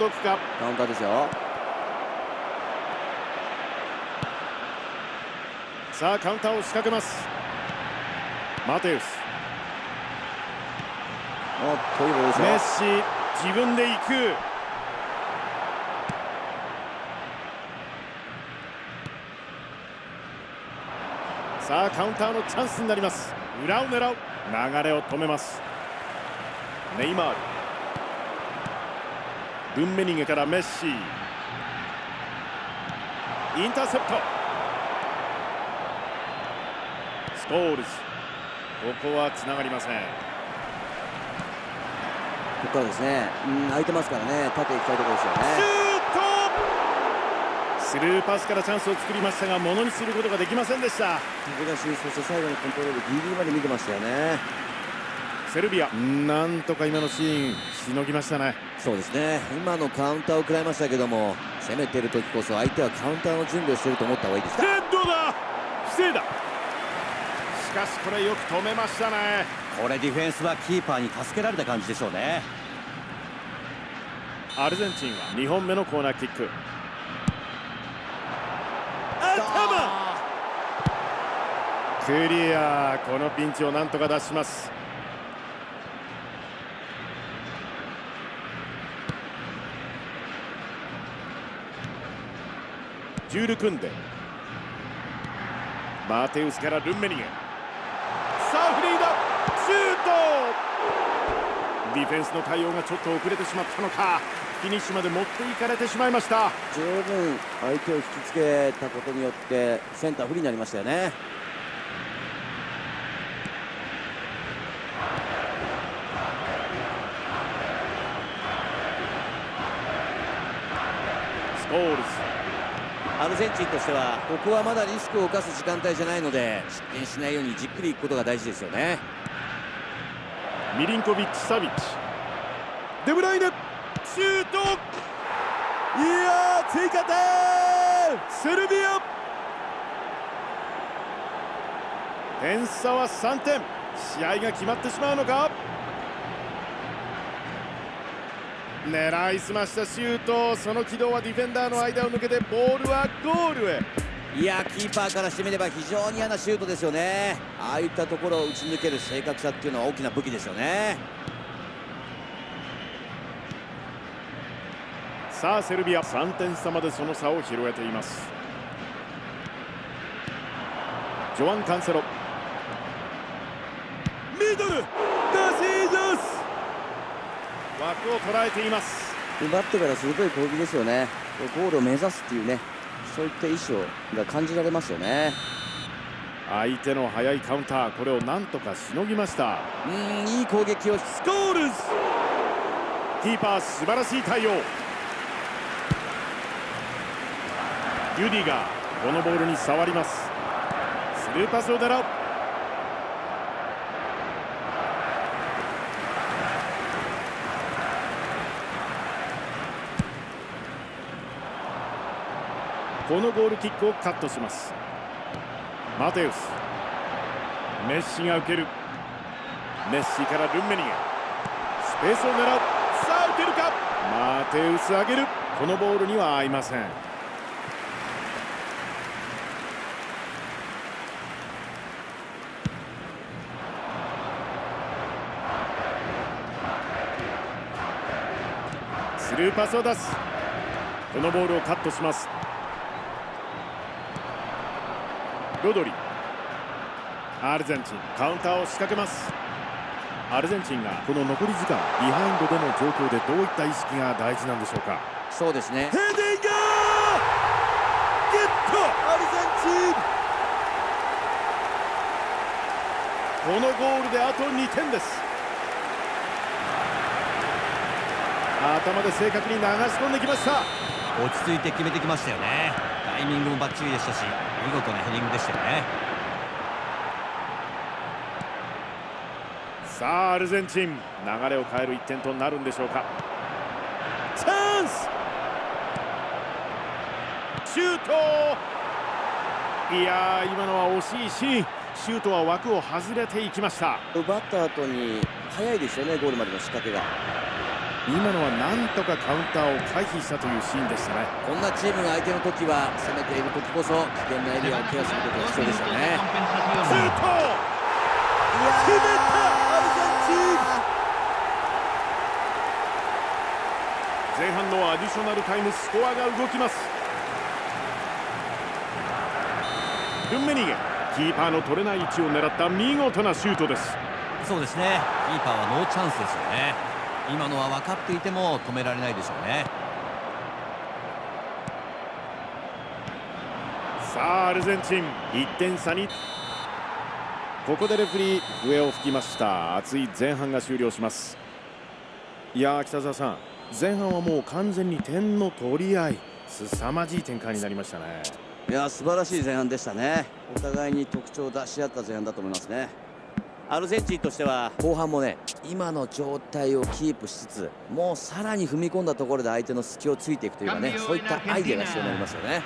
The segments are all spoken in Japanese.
届くか。 カウンターですよ。 さあカウンターを仕掛けます。マテウス。 というボールですよ。 メッシ自分で行く。さあカウンターのチャンスになります。裏を狙う。流れを止めます。ネイマール。ルンメニゲからメッシ。インターセプト。スコールズ。ここはつながりません。 ここからですね。空いてますからね、縦行きたいところですよね。 シュート。スルーパスからチャンスを作りましたが、ものにすることができませんでした。 飛び出し、そして最後にコントロールギリギリまで見てましたよね。 セルビア、なんとか今のシーンしのぎましたね。 そうですね。今のカウンターを食らいましたけども、攻めてる時こそ相手はカウンターの準備をしていると思った方がいいですか。 ヘッドだ。防いだ。しかしこれよく止めましたね。 これディフェンスはキーパーに助けられた感じでしょうね。 アルゼンチンは2本目のコーナーキック。頭クリア。このピンチをなんとか脱します。ジュール組んでマテウスからルンメニゲ。さあフリーだ。シュート。ディフェンスの対応がちょっと遅れてしまったのか、フィニッシュまで持っていかれてしまいました。 十分相手を引きつけたことによってセンター不利になりましたよね。 スコールズ。 アルゼンチンとしてはここはまだリスクを冒す時間帯じゃないので、失点しないようにじっくりいくことが大事ですよね。 ミリンコビッチ・サビッチ。デブライネ。シュート。いやー追加点。セルビア。点差は3点。試合が決まってしまうのか。狙いすましたシュート。その軌道はディフェンダーの間を抜けてボールはゴールへ。 いや、キーパーからしてみれば非常に嫌なシュートですよね。ああいったところを打ち抜ける正確さっていうのは大きな武器ですよね。 さあセルビア3点差までその差を広げています。ジョアン・カンセロ。ミドル。ダシーザス。枠を捉えています。 奪ってから鋭い攻撃ですよね。ゴールを目指すっていうね、そういった意思が感じられますよね。 相手の速いカウンター、これをなんとかしのぎました。 いい攻撃を。 スコールズ。キーパー素晴らしい対応。ユディがこのボールに触ります。スルーパスを狙う。このゴールキックをカットします。マテウス。メッシが受ける。メッシからルンメニゲ。スペースを狙う。さあ受けるか。マテウス上げる。このボールには合いません。スルーパスを出す。このボールをカットします。ロドリ。アルゼンチンカウンターを仕掛けます。アルゼンチンがこの残り時間ビハインドでの状況でどういった意識が大事なんでしょうか。 そうですね。 ヘディング。ゲット。アルゼンチン。このゴールであと2点です。頭で正確に流し込んできました。 落ち着いて決めてきましたよね。タイミングもバッチリでしたし、見事なヘディングでしたよね。 さあアルゼンチン流れを変える1点となるんでしょうか。チャンス。シュート。いやー今のは惜しいシーン。シュートは枠を外れていきました。 奪った後に早いですよね、ゴールまでの仕掛けが。 今のはなんとかカウンターを回避したというシーンでしたね。 こんなチームが相手の時は攻めている時こそ危険なエリアをケアすることが必要ですよね。 シュート決めたアルゼンチン。前半のアディショナルタイム、スコアが動きます。ルンメニゲ、キーパーの取れない位置を狙った見事なシュートです。 そうですね、キーパーはノーチャンスですよね。今のは分かっていても止められないでしょうね。 さあアルゼンチン1点差に。ここでレフェリー笛を吹きました。熱い前半が終了します。いやー、北澤さん、前半はもう完全に点の取り合い、凄まじい展開になりましたね。 いや素晴らしい前半でしたね。お互いに特徴を出し合った前半だと思いますね。アルゼンチンとしては後半もね、今の状態をキープしつつ、もうさらに踏み込んだところで相手の隙をついていくというかね、そういったアイデアが必要になりますよね。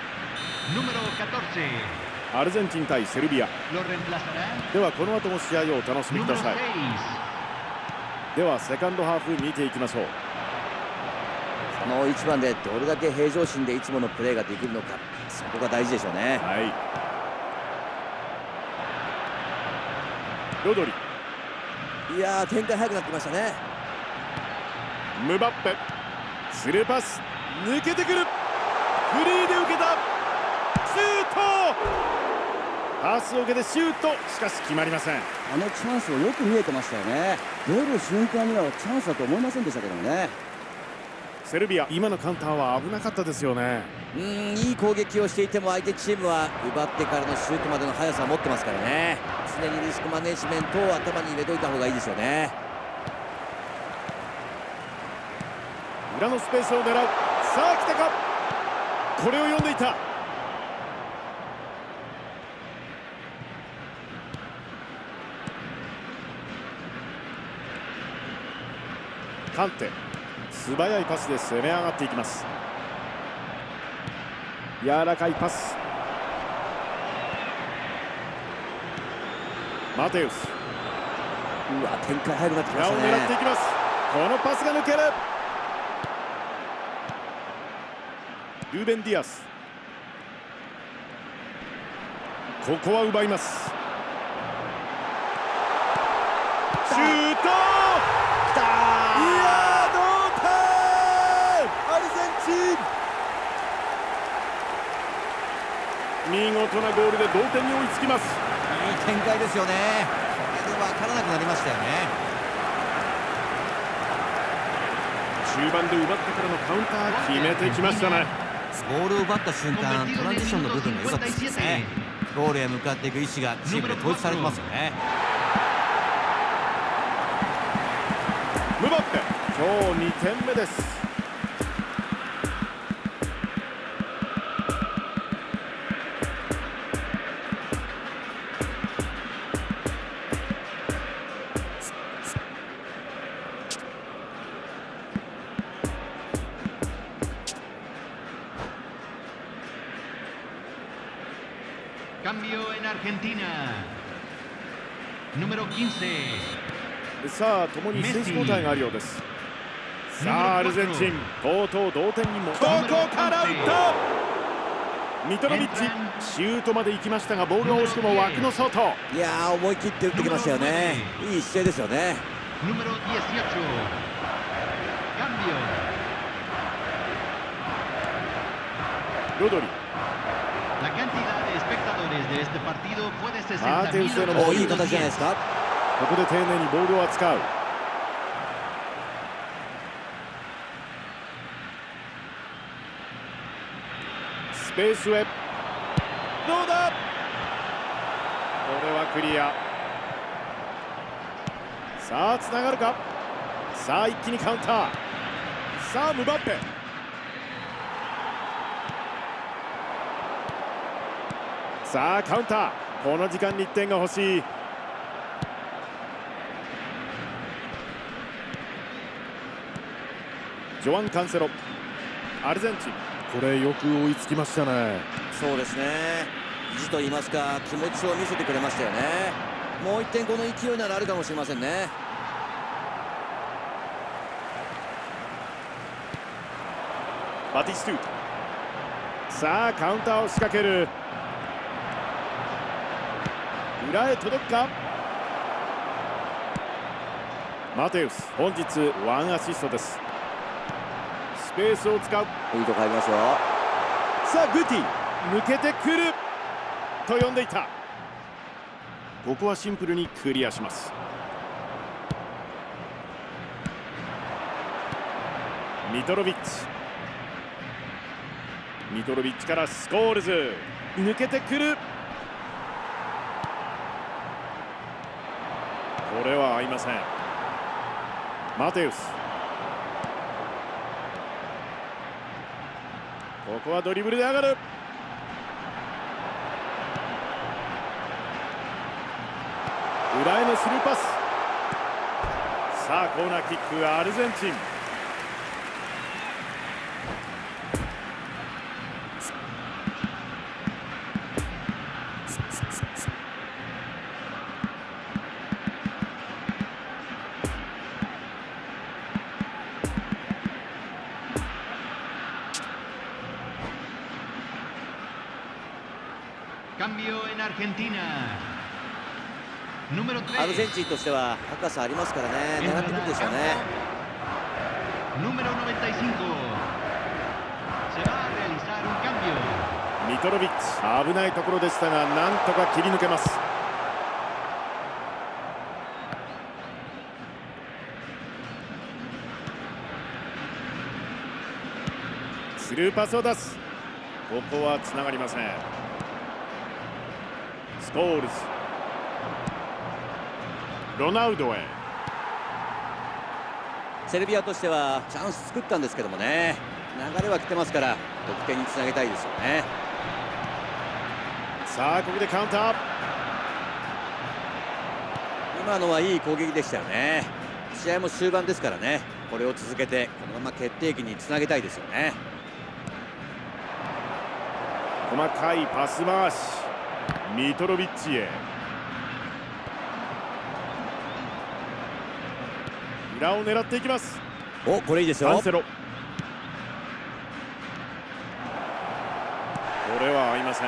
アルゼンチン対セルビアでは、この後も試合をお楽しみください。ではセカンドハーフ見ていきましょう。 この1番でどれだけ平常心でいつものプレーができるのか、そこが大事でしょうね。 はい、ロドリ、 いやー、展開早くなってきましたね。 ムバッペ、スルーパス抜けてくる、フリーで受けた、シュート、パスを受けてシュート、しかし決まりません。 あのチャンスをよく見えてましたよね。出る瞬間にはチャンスだと思いませんでしたけどもね。 セルビア、今のカウンターは危なかったですよね。 いい攻撃をしていても相手チームは奪ってからのシュートまでの速さを持ってますからね。常にリスクマネジメントを頭に入れといた方がいいですよね。 裏のスペースを狙う。さあ来たか、これを読んでいた。カンテ、素早いパスで攻め上がっていきます。柔らかいパス、マテウス、 うわ、展開早くなってきま裏をしたね。 狙っていきます。このパスが抜ける。ルーベン・ディアス、ここは奪います。シュート、見事なゴールで同点に追いつきます。 いい展開ですよね。これで分からなくなりましたよね。 中盤で奪ってからのカウンター決めてきましたね。 ボールを奪った瞬間、トランジションの部分が良かったですよね。ゴールへ向かっていく意思がチームで統一されてますよね。 ムバッペ、今日2点目です。 Cambio en Argentina. Número 15. さあ、共に選手交代があるようです。さあ、アルゼンチン、とうとう同点にも。ここから打った。ミトロビッチ、シュートまで行きましたが、ボールが惜しくも枠の外。 いやー、思い切って打ってきましたよね。いい姿勢ですよね。 Número 18. Cambio. ロドリ、 La cantidad de espectadores de este partido fue de マーテウスへの 60.000. いい形じゃないですか。 ここで丁寧にボールを扱う。スペースへ、どうだ、これはクリア。さあつながるか。さあ一気にカウンター。さあムバッペ、さあカウンター。この時間に1点が欲しい。ジョアン・カンセロ、アルゼンチン、これよく追いつきましたね。 そうですね、意地と言いますか、気持ちを見せてくれましたよね。もう1点この勢いならあるかもしれませんね。 バティストゥータ、さあカウンターを仕掛ける。裏へ届くか。マテウス、本日1アシストです。スペースを使う。 いいとこ入りますよ。 さあグティ、抜けてくると呼んでいた。ここはシンプルにクリアします。ミトロビッチ、ミトロビッチからスコールズ、抜けてくる。これは合いません。マテウス、ここはドリブルで上がる。裏へのスルーパス。さあコーナーキック、アルゼンチン。 Cambio en Argentina. Número 3. アルゼンチンとしては高さありますからね、狙ってくるでしょうね。 Número 95. Se va a realizar un cambio. ミトロビッチ、危ないところでしたがなんとか切り抜けます。スルーパスを出す。ここはつながりません。スコールズ、ロナウドへ。 セルビアとしてはチャンス作ったんですけどもね、流れは来てますから得点につなげたいですよね。 さあここでカウンター。 今のはいい攻撃でしたよね。試合も終盤ですからね、これを続けてこのまま決定機につなげたいですよね。 細かいパス回し、ミトロビッチへ。裏を狙っていきます。 お、これいいですよ。 カンセロ、これは合いません。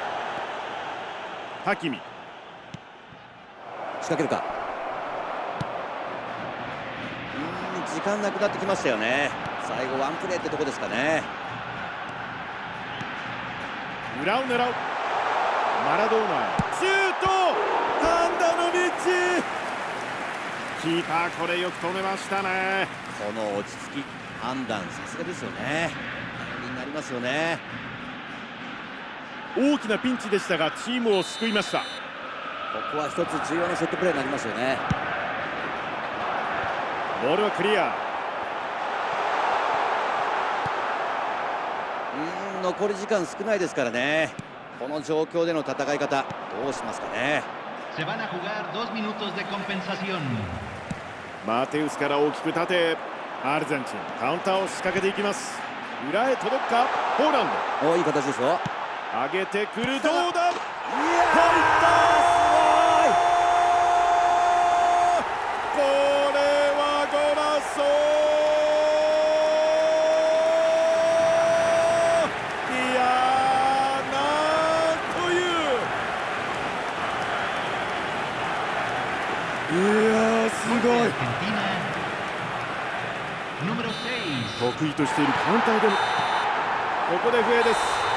ハキミ、 仕掛けるか。時間なくなってきましたよね。最後ワンプレーってとこですかね。 裏を狙う。マラドーナ、シュート、ハンダノビッチ。キーパーこれよく止めましたね。 この落ち着き、判断、さすがですよね。頼りになりますよね。 大きなピンチでしたがチームを救いました。 ここは一つ重要なセットプレーになりますよね。 ボールはクリア。 残り時間少ないですからね。この状況での戦い方どうしますかね。 Se van a jugar 2 minutos de compensación. マテウスから大きく縦。アルゼンチンカウンターを仕掛けていきます。裏へ届くか。ポーランド、 お、いい形ですよ。 上げてくる。どうだ。 いやー、 入ったー。これはゴラソー。いやー、なんという。いやー、すごい。 Argentina. Número 6. 得意としているカウンターでもここで笛です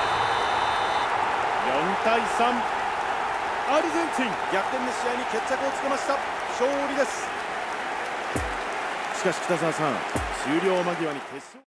。4対3、アルゼンチン逆転で試合に決着をつけました。勝利です。しかし北澤さん、終了間際に決勝